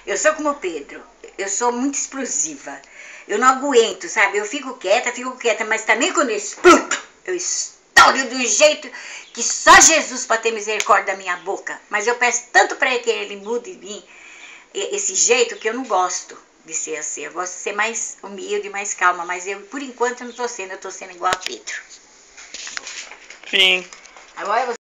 Eu sou como o Pedro, eu sou muito explosiva. Eu não aguento, sabe? Eu fico quieta, mas também quando eu explodo, eu estouro de um jeito que só Jesus pode ter misericórdia da minha boca. Mas eu peço tanto para ele que ele mude em mim esse jeito que eu não gosto de ser assim. Eu gosto de ser mais humilde, mais calma, mas eu, por enquanto, eu não estou sendo, eu estou sendo igual a Pedro. Sim. Agora